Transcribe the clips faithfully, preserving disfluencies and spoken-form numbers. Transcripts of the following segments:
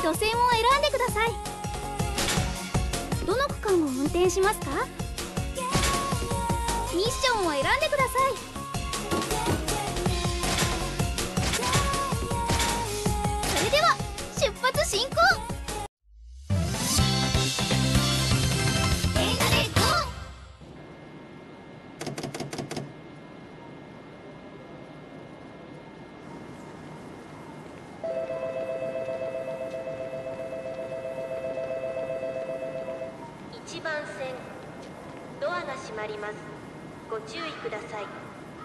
路線を選んでください。どの区間を運転しますか？ミッションを選んでください。それでは出発進行。映画でゴー。 いちばん線ドアが閉まります。ご注意ください。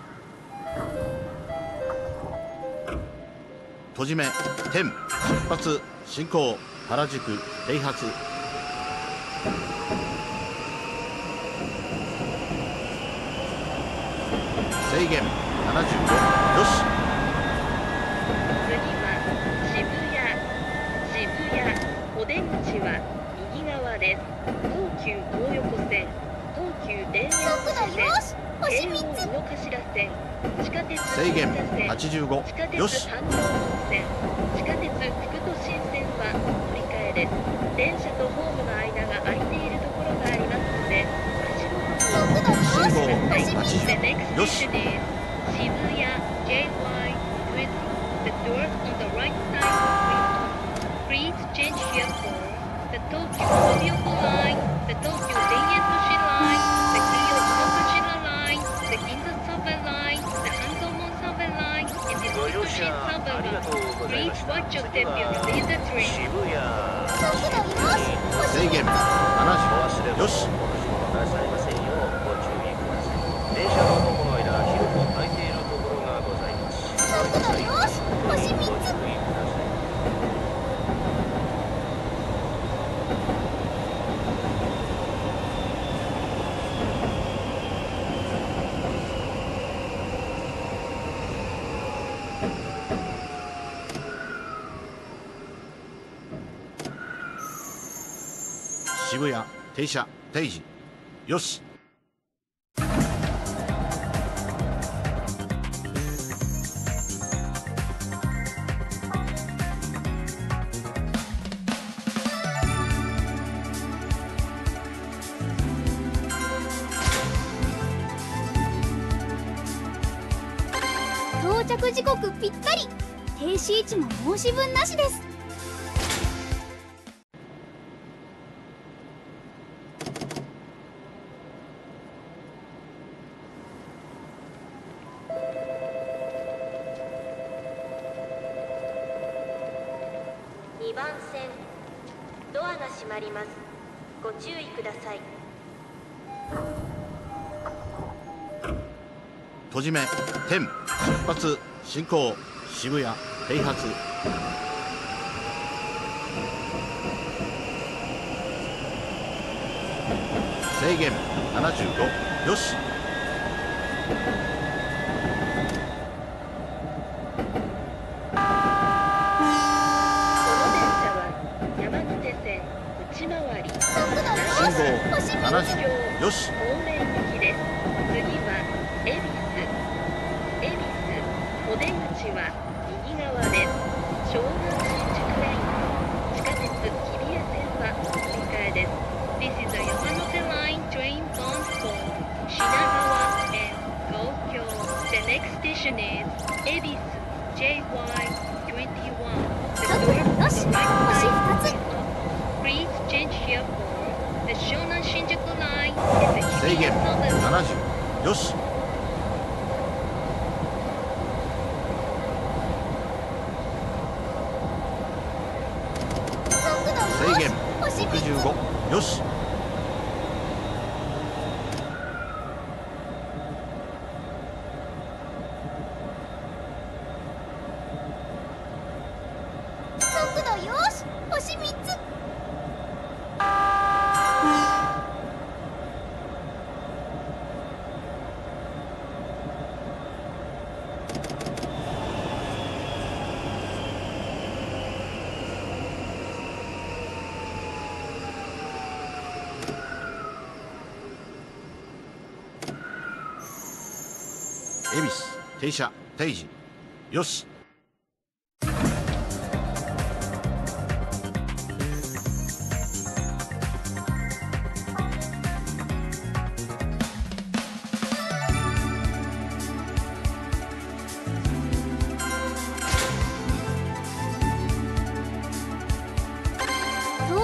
閉じ目点出発進行原宿停発。制限ななじゅうご。よし。 次は渋谷。渋谷お出口は右側です。東急東横線、東急田園都市線、京王井の頭線、地下鉄制限銀座線、 はちじゅうご。 地下鉄よし。 三条本線、地下鉄副都心線は乗り換えです。電車とホームの間が空いているところがありますので、足元に信号お気をつけください。 はちじゅう。 The next よし。 station is Shibuya J Y with the doors on the right side. Please change here for the Tokyo Toyoko Line, the Tokyo Denyen-toshi Line, the Kyoto-Tokushima Line, the Ginza Subway Line, the Hanzomon Subway Line, and the Fukushi Subway Line. Please watch your step when you leave the train. 制限ななじゅう。よし。 なさいませんようご注意ください。電車のどこの間広く空いているところがございます。 速度よし。星みっつ。 ご注意ください。 渋谷停車定時。よし。 到着時刻ぴったり。停止位置も申し分なしです。 にばん線ドアが閉まります。ご注意ください。 閉じ目点出発進行渋谷停発。制限ななじゅうご。よし。 内回り信号ななじゅう。よし。 方面行きです。次は恵比寿。恵比寿お出口は右側です。湘南新宿ライン、地下鉄日比谷線は乗り換えです。This is a Yamanote Line train bound for Shinagawa and Tokyo. The next station is 恵比寿 ジェイワイにじゅういち. The door on the right side is up. Please change here for the Shonan Shinjuku Line and the 制 Hibiya 限 Subway な Line. なじゅう。よし。制限ろくじゅうご。よし。 速度よし。星みっつ。 恵比寿停車定時。よし。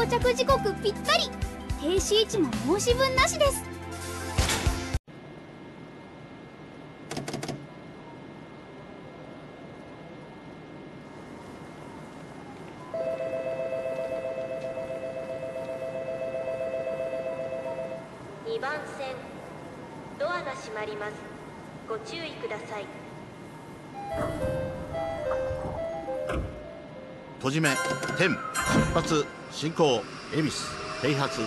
到着時刻ぴったり。停止位置も申し分なしです。 にばん線ドアが閉まります。ご注意ください。 閉じ目点出発進行恵比寿停発。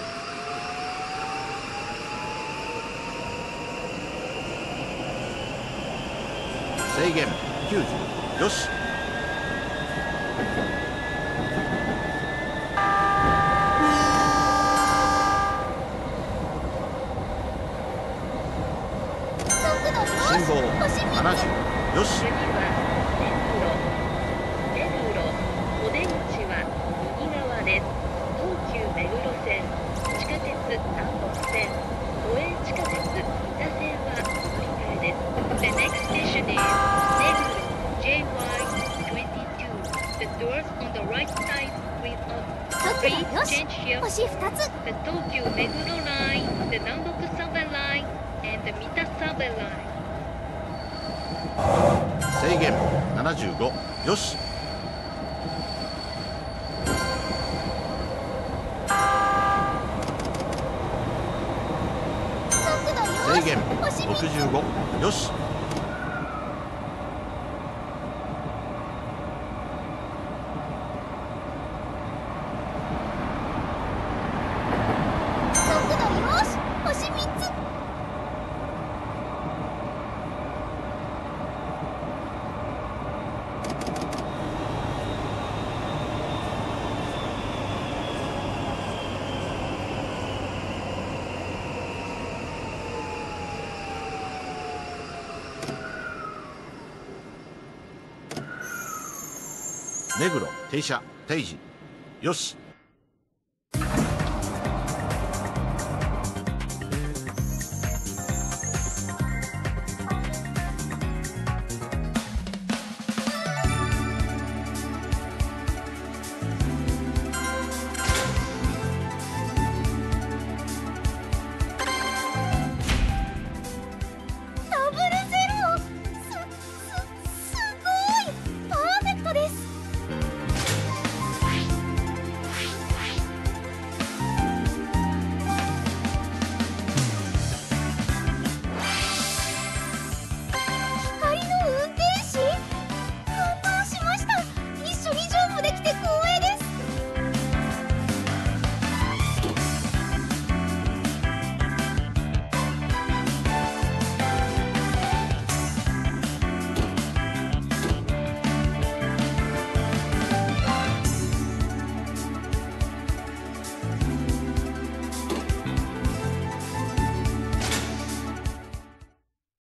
制限きゅうじゅうよし。信号ななじゅうよし。 次は目黒目黒お出口は右側です。東急目黒線、地下鉄南北線、都営地下鉄三田線は乗り換えです。 The next station is 目黒 ジェイワイにじゅうに。 The doors on the right side will open. 速度 Please よし。 change here. 星ふたつ。 The Tokyo Meguro Line, the Namboku Subway Line, and the Mita Subway Line. 制限ななじゅうごよし。 速度よし。 制限星ろくじゅうごよし。 速度よし。星みっつ。 目黒停車定時よし。